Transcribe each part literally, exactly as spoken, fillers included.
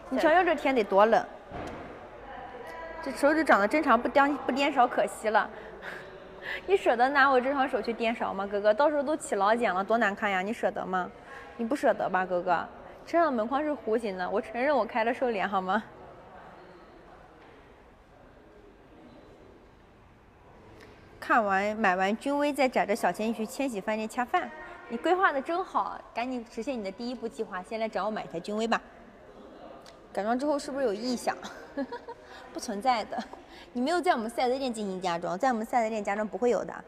你瞧瞧这天得多冷，这手指长得正常，不颠不颠勺可惜了。你舍得拿我这双手去颠勺吗，哥哥？到时候都起老茧了，多难看呀！你舍得吗？你不舍得吧，哥哥？身上的门框是弧形的，我承认我开了瘦脸，好吗？看完买完君威，再攒着小钱去千禧饭店恰饭。你规划的真好，赶紧实现你的第一步计划，先来找我买一台君威吧。改装之后是不是有异响？不存在的，你没有在我们赛德店进行加装，在我们赛德店加装不会有的。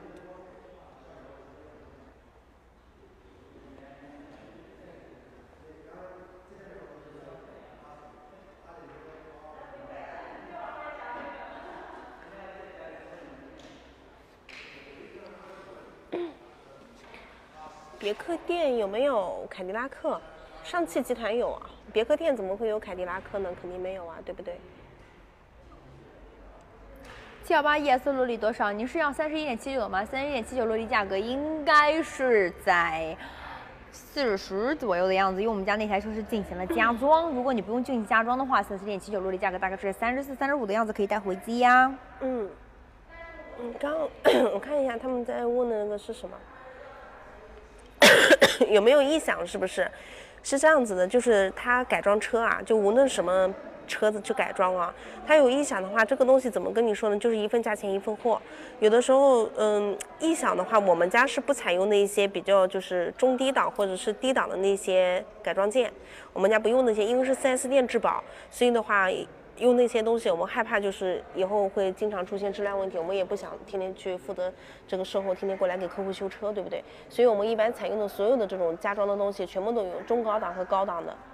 别克店有没有凯迪拉克？上汽集团有啊，别克店怎么会有凯迪拉克呢？肯定没有啊，对不对？ 七幺八 E S 落地多少？您是要三十一点七九吗？三十一点七九落地价格应该是在四十左右的样子，因为我们家那台车是进行了加装。如果你不用进行加装的话，三十点七九落地价格大概是三十四、三十五的样子，可以带回机呀。 嗯，嗯，刚我看一下他们在问的那个是什么。有没有异响？是不是？是这样子的，就是它改装车啊，就无论什么车子去改装啊，它有异响的话，这个东西怎么跟你说呢？就是一份价钱一份货。有的时候，嗯，异响的话，我们家是不采用那些比较就是中低档或者是低档的那些改装件，我们家不用那些，因为是 四 S 店质保，所以的话。用那些东西，我们害怕就是以后会经常出现质量问题，我们也不想天天去负责这个售后，天天过来给客户修车，对不对？所以我们一般采用的所有的这种加装的东西，全部都有中高档和高档的。